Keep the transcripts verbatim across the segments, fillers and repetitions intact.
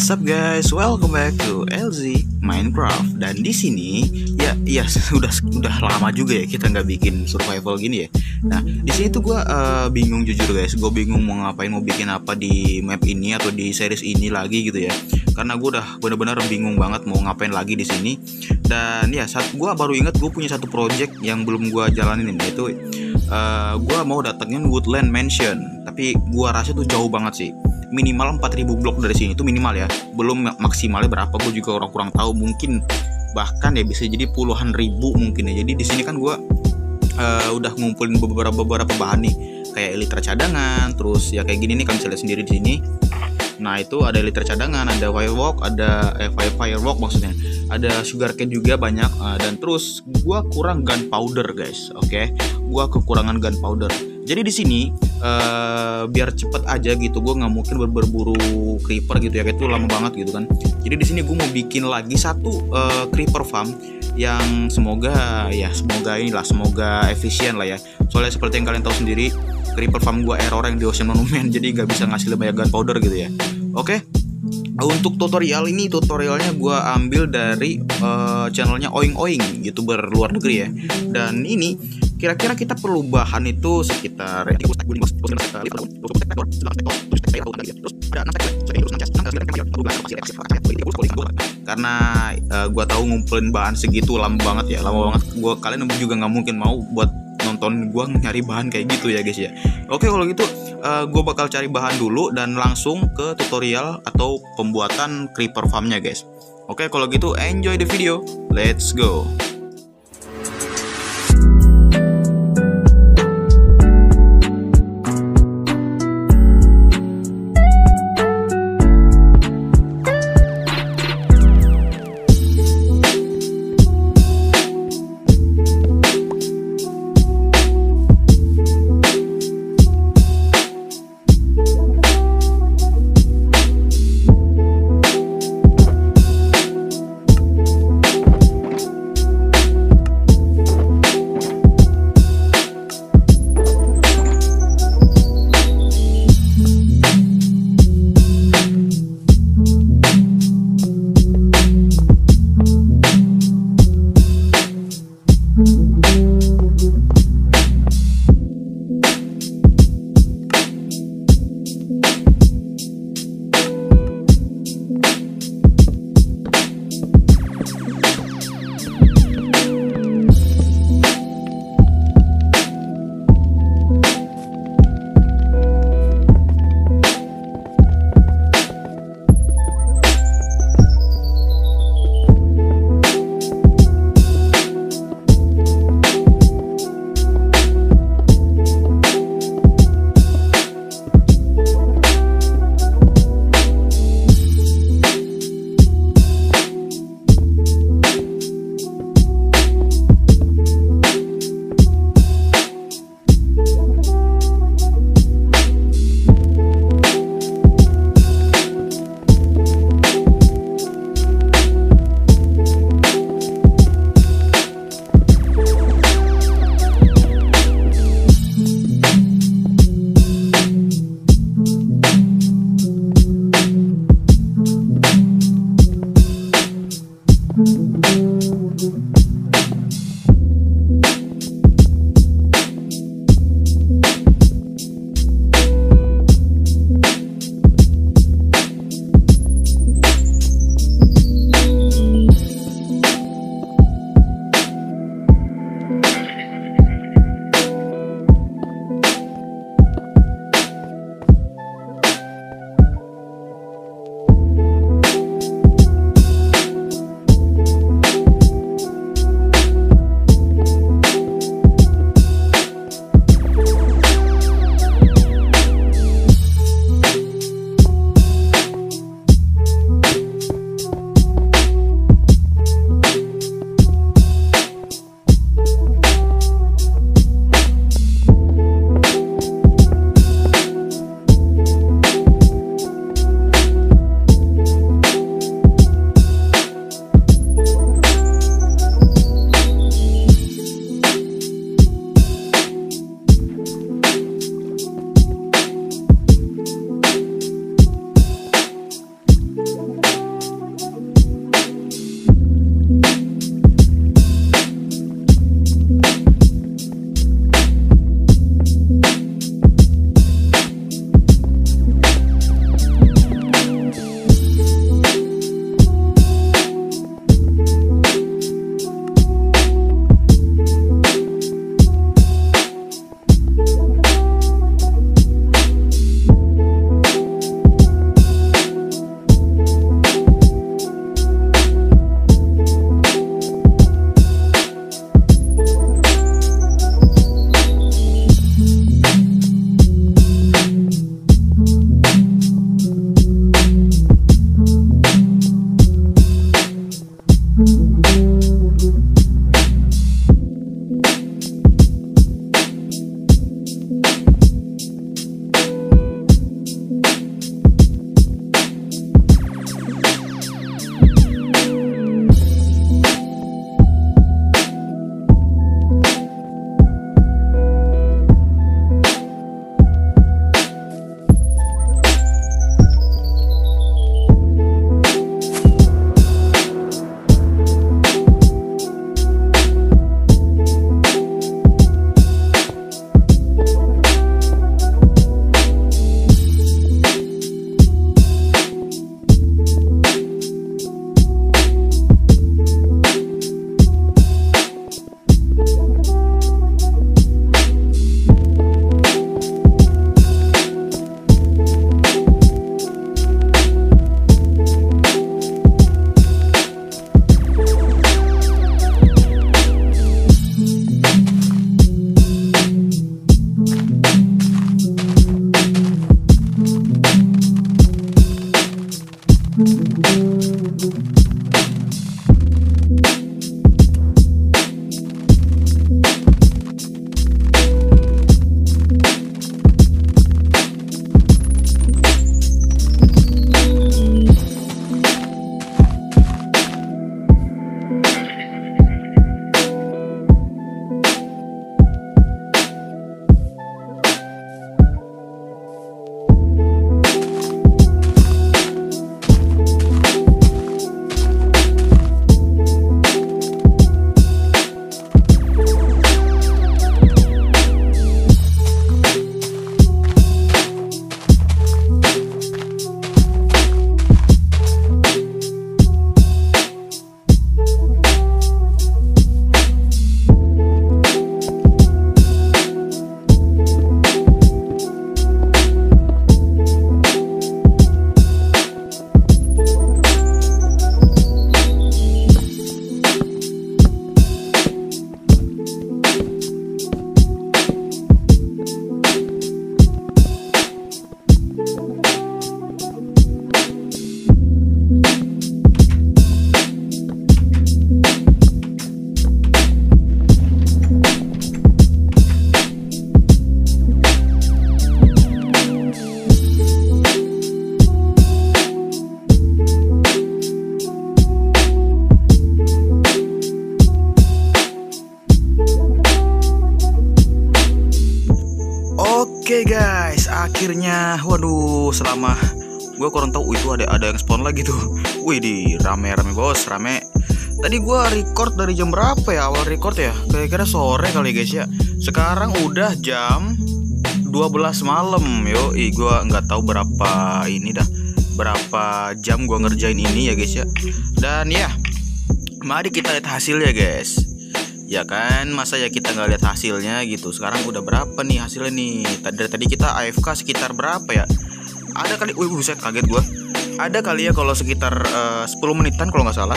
What's up guys? Welcome back to L Z Minecraft. Dan di sini ya ya sudah udah lama juga ya kita nggak bikin survival gini ya. Nah di sini tuh gue uh, bingung jujur guys. Gue bingung mau ngapain, mau bikin apa di map ini atau di series ini lagi gitu ya. Karena gue udah benar-benar bingung banget mau ngapain lagi di sini. Dan ya saat gue baru inget gue punya satu project yang belum gue jalanin, yaitu uh, gue mau datengin Woodland Mansion. Tapi gue rasa tuh jauh banget sih. Minimal empat ribu blok dari sini itu minimal ya. Belum maksimalnya berapa gue juga orang kurang tahu, mungkin bahkan ya bisa jadi puluhan ribu mungkin ya. Jadi di sini kan gue uh, udah ngumpulin beberapa beberapa bahan nih, kayak elitra cadangan, terus ya kayak gini nih kan bisa lihat sendiri di sini. Nah itu ada elitra cadangan, ada firework, ada eh, fire firework maksudnya, ada sugarcane juga banyak, uh, dan terus gue kurang gunpowder guys. Oke, okay? Gue kekurangan gunpowder. Jadi di sini uh, biar cepet aja gitu, gue nggak mungkin ber berburu creeper gitu ya, itu lama banget gitu kan. Jadi di sini gue mau bikin lagi satu uh, creeper farm yang semoga ya semoga inilah semoga efisien lah ya. Soalnya seperti yang kalian tahu sendiri, creeper farm gue error yang di Ocean Monument, jadi nggak bisa ngasih banyak gunpowder gitu ya. Oke. Okay? Untuk tutorial ini, tutorialnya gue ambil dari uh, channelnya Oing Oing, youtuber luar negeri ya. Dan ini kira-kira kita perlu bahan itu sekitar karena uh, gue tahu ngumpulin bahan segitu lama banget ya, lama banget. Gue kalian juga nggak mungkin mau buat nonton gue nyari bahan kayak gitu ya guys ya. Oke kalau gitu uh, gue bakal cari bahan dulu dan langsung ke tutorial atau pembuatan creeper farmnya guys. Oke kalau gitu enjoy the video, let's go. Oke guys, akhirnya, waduh, selama gue kurang tahu itu ada ada yang spawn lagi tuh. Wih, di rame-rame bos, rame. Tadi gue record dari jam berapa ya, awal record ya? Kira-kira sore kali guys ya. Sekarang udah jam dua belas malam. Yo, ih, gue nggak tahu berapa ini dah, berapa jam gue ngerjain ini ya guys ya. Dan ya, mari kita lihat hasilnya guys. Ya kan, masa ya kita nggak lihat hasilnya gitu. Sekarang udah berapa nih hasilnya nih? Tadi tadi kita A F K sekitar berapa ya? Ada kali, wih buset, kaget gua. Ada kali ya kalau sekitar uh, sepuluh menitan kalau nggak salah.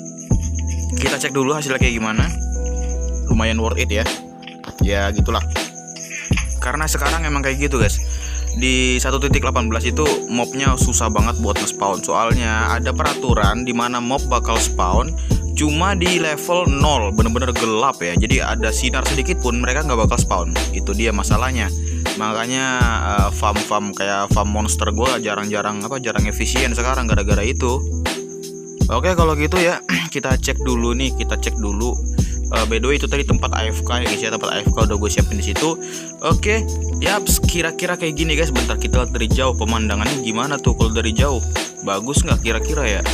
Kita cek dulu hasilnya kayak gimana. Lumayan worth it ya. Ya gitulah. Karena sekarang emang kayak gitu guys. Di satu titik delapan belas itu mobnya susah banget buat nge-spawn. Soalnya ada peraturan di mana mob bakal spawn cuma di level nol, bener-bener gelap ya. Jadi ada sinar sedikit pun mereka nggak bakal spawn. Itu dia masalahnya. Makanya uh, farm-farm kayak farm monster gue jarang-jarang apa jarang efisien sekarang gara-gara itu. Oke kalau gitu ya kita cek dulu nih, kita cek dulu. Uh, by the way itu tadi tempat A F K ya guys ya, tempat A F K udah gue siapin di situ. Oke, yaps, kira-kira kayak gini guys. Bentar kita lihat dari jauh pemandangannya gimana tuh kalau dari jauh. Bagus nggak kira-kira ya?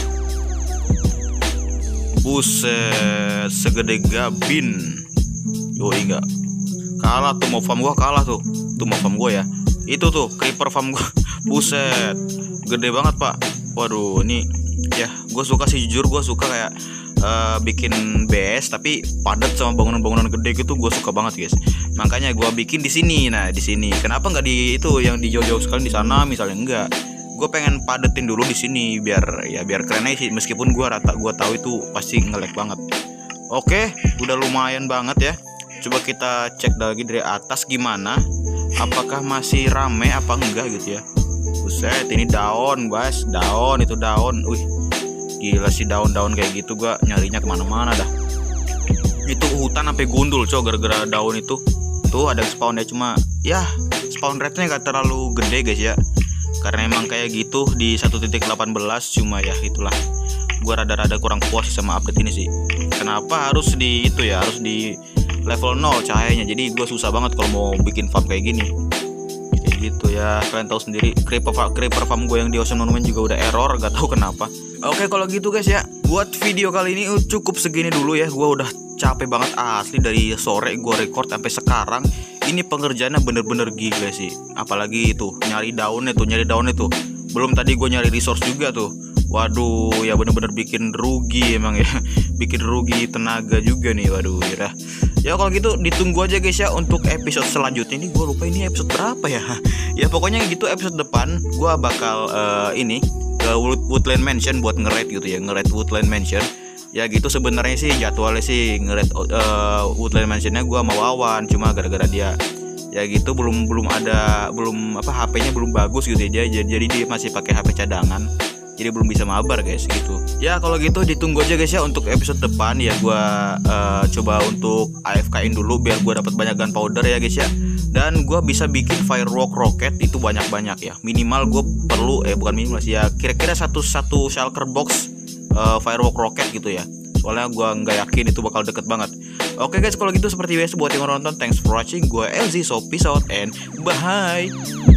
Buset, segede gabin. Yoi enggak. Kalah tuh mau farm gua, kalah tuh. Tuh mau farm gua ya. Itu tuh creeper farm gua. Buset, gede banget pak. Waduh, ini ya gue suka sih, jujur gue suka kayak uh, bikin base tapi padat sama bangunan-bangunan gede gitu. Gue suka banget guys. Makanya gue bikin di sini. Nah di sini. Kenapa nggak di itu yang di jauh-jauh sekali di sana misalnya? Enggak. Gue pengen padetin dulu di sini biar ya biar keren aja sih, meskipun gue rata gue tahu itu pasti nge-lag banget. Oke, udah lumayan banget ya. Coba kita cek lagi dari atas gimana, apakah masih rame apa enggak gitu ya. Buset, ini daun guys, daun itu daun. Wih, gila sih daun-daun kayak gitu, gue nyarinya kemana-mana dah. Itu hutan sampai gundul cow gara-gara daun itu. Tuh ada spawn ya, cuma ya spawn rate-nya gak terlalu gede guys ya. Karena emang kayak gitu di satu titik delapan belas. Cuma ya itulah, gue rada-rada kurang puas sama update ini sih. Kenapa harus di itu ya, harus di level nol cahayanya. Jadi gue susah banget kalau mau bikin farm kayak gini. Kayak gitu ya, kalian tahu sendiri. Creeper, creeper farm gue yang di Ocean Monument juga udah error, gak tahu kenapa. Oke kalau gitu guys ya, buat video kali ini cukup segini dulu ya. Gue udah capek banget asli, dari sore gue record sampai sekarang. Ini pengerjaannya bener-bener gila sih. Apalagi itu nyari daunnya tuh, nyari daunnya tuh. Belum tadi gue nyari resource juga tuh. Waduh, ya bener-bener bikin rugi emang ya. Bikin rugi tenaga juga nih, waduh ya. Ya kalau gitu ditunggu aja guys ya untuk episode selanjutnya. Ini gue lupa ini episode berapa ya. Ya pokoknya gitu episode depan gue bakal uh, ini ke Woodland Mansion buat nge-raid gitu ya, nge-raid Woodland Mansion. Ya gitu sebenarnya sih jadwalnya sih nge-raid uh, Woodland Mansionnya gue mau Wawan, cuma gara-gara dia ya gitu belum belum ada belum apa H P-nya belum bagus gitu ya, jadi jadi dia masih pakai H P cadangan. jadi belum bisa mabar guys gitu. Ya kalau gitu ditunggu aja guys ya untuk episode depan ya, gue uh, coba untuk A F K-in dulu biar gue dapat banyak gunpowder ya guys ya. Dan gue bisa bikin firework rocket itu banyak-banyak ya. Minimal gue perlu eh bukan minimal sih ya, kira-kira satu satu shulker box uh, firework rocket gitu ya. Soalnya gue nggak yakin itu bakal deket banget. Oke guys, kalau gitu seperti biasa buat yang nonton, thanks for watching. Gue L Z, so peace out and bye.